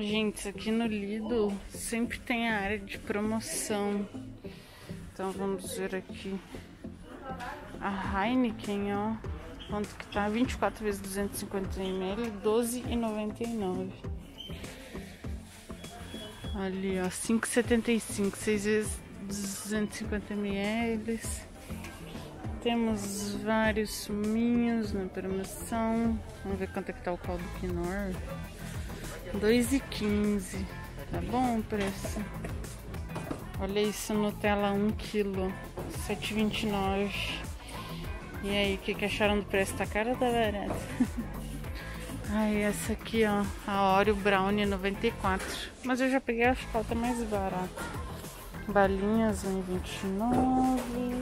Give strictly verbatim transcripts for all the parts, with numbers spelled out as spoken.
Gente, aqui no Lidl sempre tem a área de promoção. Então vamos ver aqui. A Heineken, ó. Quanto que tá? vinte e quatro vezes duzentos e cinquenta mililitros, doze reais e noventa e nove centavos. Ali, ó, cinco reais e setenta e cinco centavos, seis vezes duzentos e cinquenta mililitros. Temos vários suminhos na promoção. Vamos ver quanto é que tá o caldo Knorr. dois reais e quinze centavos. Tá bom o preço. Olha isso, Nutella um quilo, sete reais e vinte e nove centavos. E aí, o que, que acharam do preço? Tá caro ou tá barato? Ai, essa aqui, ó, a Oreo Brownie noventa e quatro. Mas eu já peguei a falta mais barata. Balinhas um real e vinte e nove.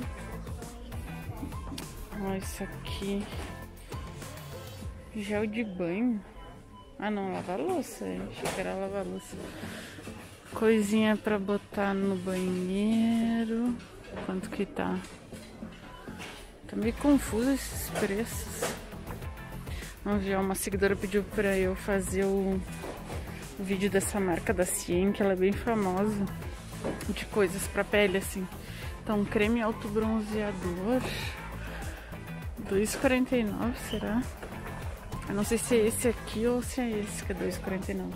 Ó, isso aqui. Gel de banho. Ah, não, lavar louça. Achei que era lavar louça. Coisinha pra botar no banheiro. Quanto que tá? Tá meio confuso esses preços. Vamos ver, uma seguidora pediu pra eu fazer o, o vídeo dessa marca da Cien, que ela é bem famosa, de coisas pra pele, assim. Então, creme alto bronzeador, dois reais e quarenta e nove, será? Eu não sei se é esse aqui ou se é esse que é dois reais e quarenta e nove.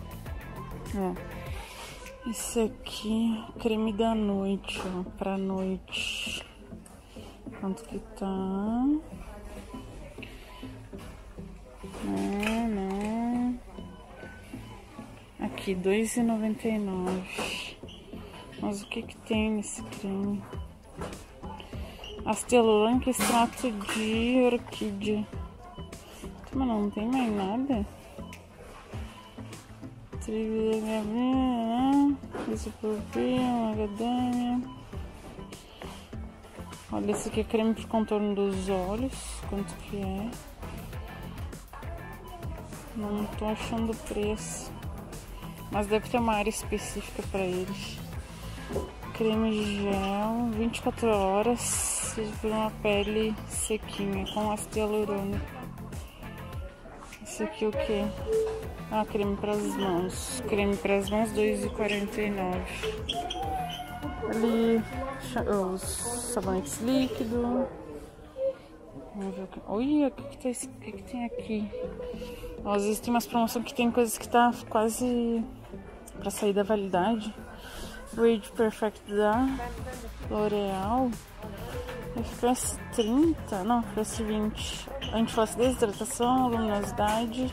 Ó, esse aqui, creme da noite, ó, pra noite. Quanto que tá? Não, não. Aqui, dois reais e noventa e nove. Mas o que que tem nesse creme? Astelulanca, extrato de orquídea. Mas não tem mais nada. Trivial, isopropia, macadâmia. Olha, esse aqui é creme pro contorno dos olhos. Quanto que é? Não tô achando o preço. Mas deve ter uma área específica pra eles. Creme gel, vinte e quatro horas. Por uma pele sequinha, com ácido hialurônico. Esse aqui o que? Ah, creme para as mãos. Creme para as mãos, dois reais e quarenta e nove. Ali, os sabonetes líquidos. Vamos ver o que. Olha, o que, que, tem, o que, que tem aqui? Ó, às vezes tem umas promoções que tem coisas que tá quase para sair da validade. Rage Perfect da L'Oreal. F P S trinta, não, F P S vinte. Antiflacidez, hidratação, luminosidade.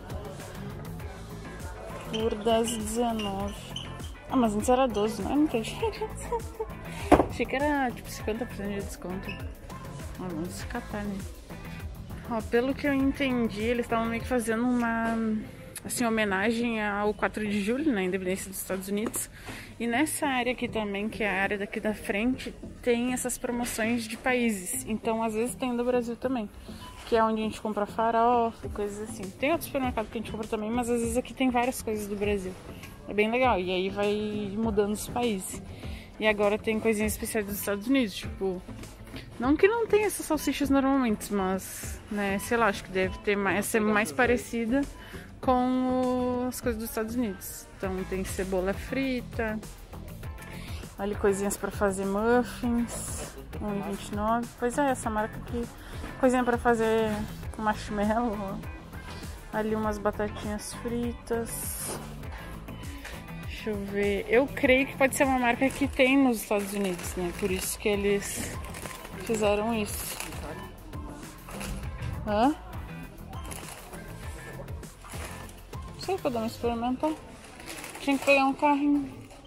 Por dez reais e dezenove. Ah, mas antes era doze, não é muita diferença. Achei que era tipo cinquenta por cento de desconto. Ó, vamos catar, né? Ó, pelo que eu entendi, eles estavam meio que fazendo uma, assim, homenagem ao quatro de julho, na independência dos Estados Unidos. E nessa área aqui também, que é a área daqui da frente, tem essas promoções de países. Então, às vezes tem do Brasil também, que é onde a gente compra farofa, coisas assim. Tem outros supermercados que a gente compra também, mas às vezes aqui tem várias coisas do Brasil. É bem legal, e aí vai mudando os países. E agora tem coisinhas especiais dos Estados Unidos, tipo... Não que não tenha essas salsichas normalmente, mas, né, sei lá, acho que deve ter mais, ser mais parecida com as coisas dos Estados Unidos. Então tem cebola frita, ali coisinhas para fazer muffins, um real e vinte e nove. Pois é, essa marca aqui, coisinha para fazer marshmallow, ó. Ali umas batatinhas fritas. Deixa eu ver, eu creio que pode ser uma marca que tem nos Estados Unidos, né, por isso que eles fizeram isso. Hã? Não sei, podemos experimentar. Tinha que pegar um carrinho.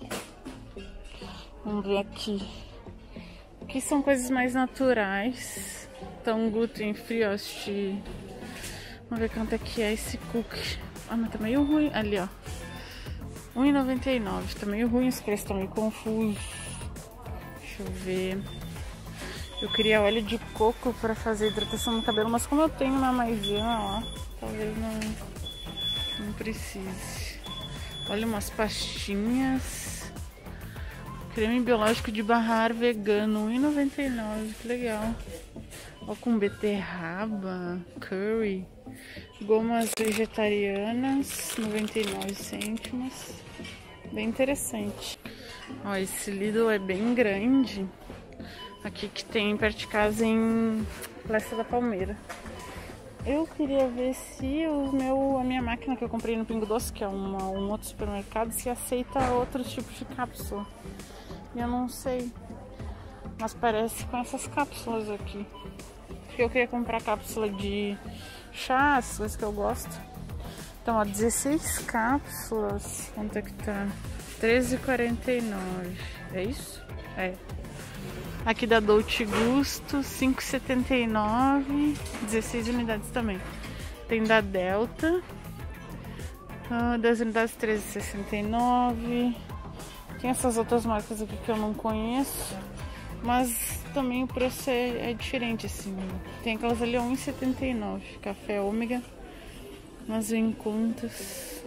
Vamos ver aqui. Aqui são coisas mais naturais. Então, gluten free, ó. Vamos ver quanto é que é esse cookie. Ah, mas tá meio ruim. Ali, ó. um real e noventa e nove. Tá meio ruim esse preço, tá meio confuso. Deixa eu ver. Eu queria óleo de coco pra fazer hidratação no cabelo, mas como eu tenho uma maisena lá, talvez não, não precise. Olha, umas pastinhas. Creme biológico de barrar vegano, um real e noventa e nove, que legal. Ó, com beterraba, curry. Gomas vegetarianas, noventa e nove cêntimos. Bem interessante. Ó, esse Lidl é bem grande. Aqui que tem perto de casa em Floresta da Palmeira. Eu queria ver se o meu, a minha máquina que eu comprei no Pingo Doce, que é uma, um outro supermercado, se aceita outros tipos de cápsula. E eu não sei. Mas parece com essas cápsulas aqui. Porque eu queria comprar cápsula de chá, as coisas que eu gosto. Então, ó, dezesseis cápsulas. Quanto é que tá? treze e quarenta e nove. É isso? É. Aqui da Dolce Gusto, cinco e setenta e nove. dezesseis unidades também. Tem da Delta. Uh, dez unidades, treze e sessenta e nove. Tem essas outras marcas aqui que eu não conheço. Mas também o preço é, é diferente, assim. Tem aquelas ali a um e setenta e nove. Café ômega. Mas em contas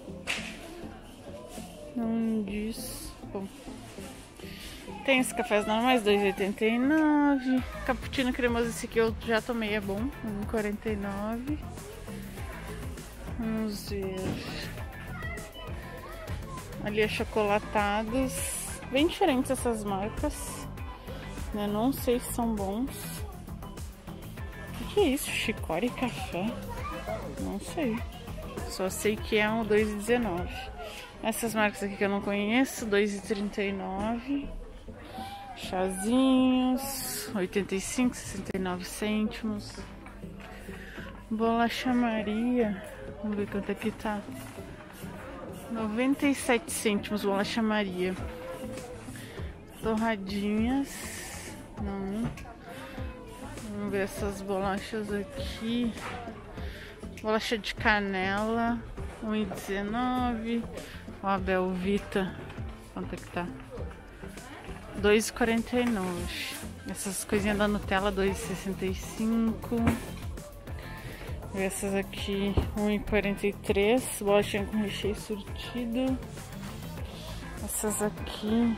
não diz. Bom, tem esses cafés normais, dois e oitenta e nove. Cappuccino cremoso, esse aqui eu já tomei, é bom, um e quarenta e nove. Vamos ver. Ali é chocolatados. Bem diferentes essas marcas. Eu não sei se são bons. O que, que é isso? Chicore café? Não sei. Só sei que é um dois e dezenove. Essas marcas aqui que eu não conheço, dois e trinta e nove. Chazinhos, oitenta e cinco, sessenta e nove cêntimos. Bolacha Maria, vamos ver quanto é que tá. noventa e sete cêntimos, bolacha Maria. Torradinhas. Não. Vamos ver essas bolachas aqui. Bolacha de canela, um e dezenove. Ó, a Belvita, quanto é que tá? dois e quarenta e nove. Essas coisinhas da Nutella, dois e sessenta e cinco. Essas aqui, um e quarenta e três. Bolachinha com recheio surtido. Essas aqui,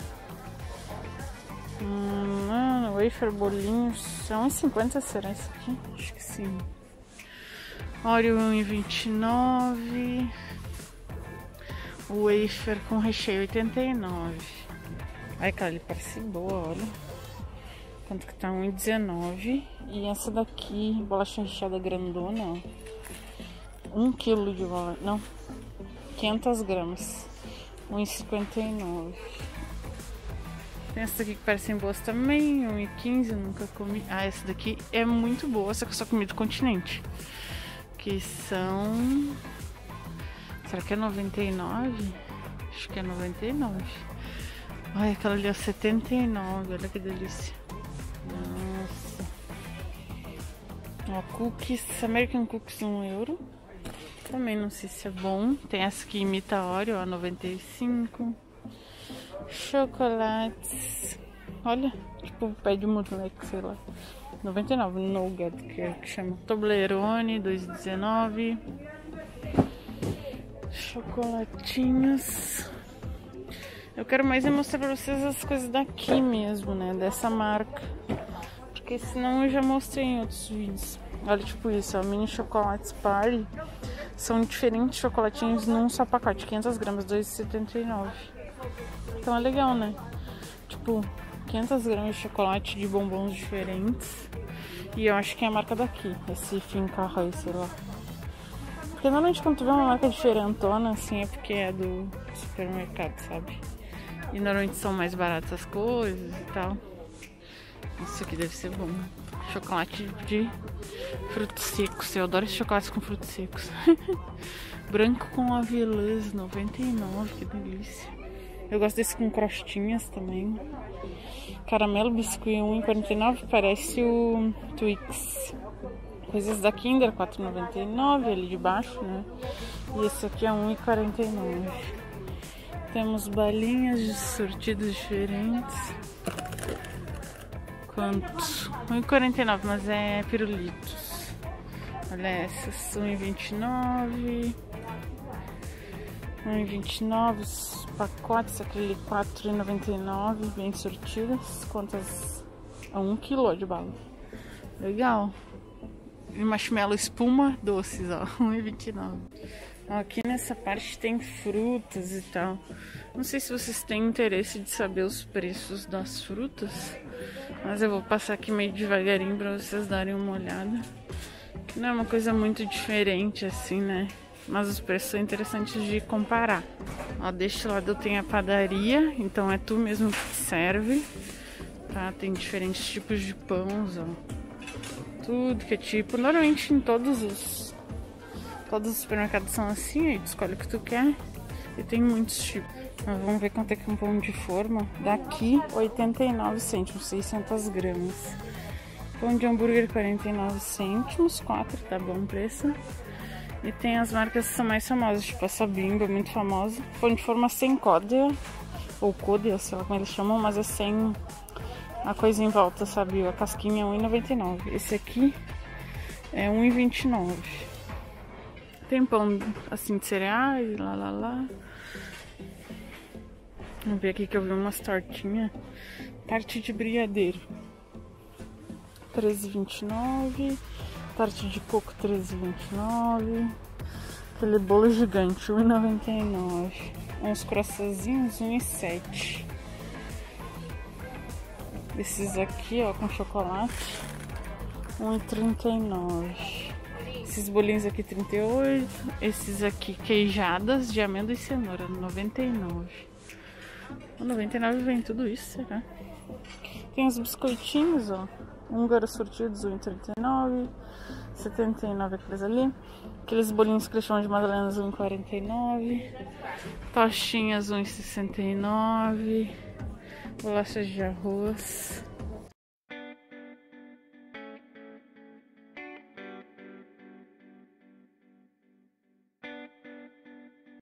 hum, ah, wafer bolinhos, é um e cinquenta, será isso aqui? Acho que sim. Oreo um e vinte e nove. Wafer com recheio oitenta e nove. Ai, aquela ali parece boa, olha. Quanto que tá? um e dezenove. E essa daqui, bolacha recheada grandona, ó. um quilo de bolacha. Não, quinhentas gramas. um e cinquenta e nove. Tem essa daqui que parecem boas também. um e quinze, eu nunca comi. Ah, essa daqui é muito boa, só que eu só comi do Continente. Que são... Será que é noventa e nove? Acho que é noventa e nove. Olha, aquela ali é setenta e nove. Olha que delícia. Nossa. Ó, cookies. American Cookies, um euro. Também não sei se é bom. Tem essa que imita Oreo, ó, noventa e cinco. Chocolates. Olha, tipo pé de moleque, sei lá. noventa e nove. Nougat, que é que chama. Toblerone, dois e dezenove. Chocolatinhos. Eu quero mais é mostrar pra vocês as coisas daqui mesmo, né? Dessa marca. Porque senão eu já mostrei em outros vídeos. Olha, tipo isso, ó. Mini chocolates Party. São diferentes chocolatinhos num só pacote. quinhentas gramas, dois e setenta e nove. Então é legal, né? Tipo, quinhentas gramas de chocolate de bombons diferentes. E eu acho que é a marca daqui. Esse Finca Roy, sei lá. Porque normalmente quando tu vê uma marca diferentona, assim, é porque é do supermercado, sabe? E normalmente são mais baratas as coisas e tal. Isso aqui deve ser bom. Chocolate de frutos secos. Eu adoro esses chocolates com frutos secos. Branco com avelãs, noventa e nove, que delícia. Eu gosto desse com crostinhas também. Caramelo biscuit, um e quarenta e nove, parece o Twix. Coisas da Kinder, quatro e noventa e nove, ali de baixo, né? E esse aqui é um e quarenta e nove. Temos balinhas de sortidos diferentes. Quantos? um e quarenta e nove, mas é pirulitos. Olha essas, um e vinte e nove. um e vinte e nove, os pacotes, aquele quatro e noventa e nove, bem sortidas. Quantas? É um quilo de bala. Legal. marshmallow espuma doces, ó, um e vinte e nove. Aqui nessa parte tem frutas e tal. Não sei se vocês têm interesse de saber os preços das frutas, mas eu vou passar aqui meio devagarinho pra vocês darem uma olhada. Não é uma coisa muito diferente assim, né? Mas os preços são interessantes de comparar. Ó, deste lado eu tenho a padaria, então é tu mesmo que serve, tá? Tem diferentes tipos de pães, ó. Tudo que é tipo, normalmente em todos os Todos os supermercados são assim, aí tu escolhe o que tu quer. E tem muitos tipos. Mas vamos ver quanto é que é um pão de forma. Daqui, oitenta e nove cêntimos, seiscentas gramas. Pão de hambúrguer, quarenta e nove cêntimos, quatro, tá bom o preço. E tem as marcas que são mais famosas, tipo essa Bimbo, é muito famosa. Pão de forma sem códea, ou códea, sei lá como eles chamam, mas é sem a coisa em volta, sabe? A casquinha é um e noventa e nove. Esse aqui é um e vinte e nove. Tem pão assim de cereais, lá lá lá. Vamos ver aqui que eu vi umas tortinhas. Tarte de brigadeiro, treze e vinte e nove. Tarte de coco, treze e vinte e nove. Aquele bolo gigante, um e noventa e nove. Uns croissantzinhos, um e sete. Esses aqui, ó, com chocolate, um e trinta e nove. Esses bolinhos aqui, trinta e oito. Esses aqui, queijadas de amêndoa e cenoura, noventa e nove. noventa e nove vem tudo isso, será? Tem os biscoitinhos, ó. Húngaros sortidos, um e trinta e nove. setenta e nove aqueles ali. Aqueles bolinhos que eles chamam de madalenas, um e quarenta e nove. Tostinhas, um e sessenta e nove. Bolachas de arroz.